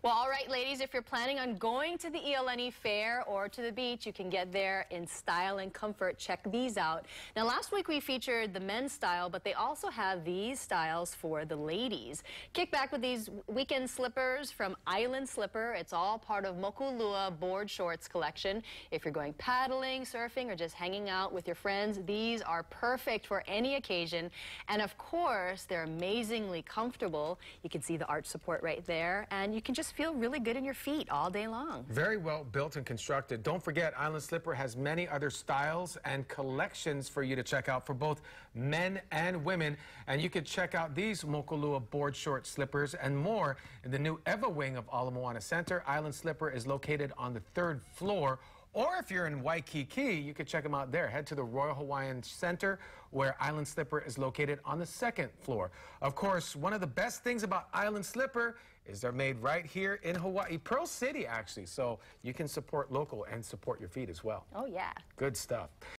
Well, all right, ladies, if you're planning on going to the ELNE Fair or to the beach, you can get there in style and comfort. Check these out. Now, last week we featured the men's style, but they also have these styles for the ladies. Kick back with these weekend slippers from Island Slipper. It's all part of Mokulua Board Shorts collection. If you're going paddling, surfing, or just hanging out with your friends, these are perfect for any occasion. And of course, they're amazingly comfortable. You can see the arch support right there, and you can just feel really good in your feet all day long. Very well built and constructed. Don't forget, Island Slipper has many other styles and collections for you to check out for both men and women. And you can check out these Mokulua board short slippers and more in the new Eva wing of Ala Moana Center. Island Slipper is located on the 3rd floor. Or if you're in Waikiki, you can check them out there. Head to the Royal Hawaiian Center, where Island Slipper is located on the 2nd floor. Of course, one of the best things about Island Slipper is they're made right here in Hawaii, Pearl City, actually. So you can support local and support your feet as well. Oh, yeah. Good stuff.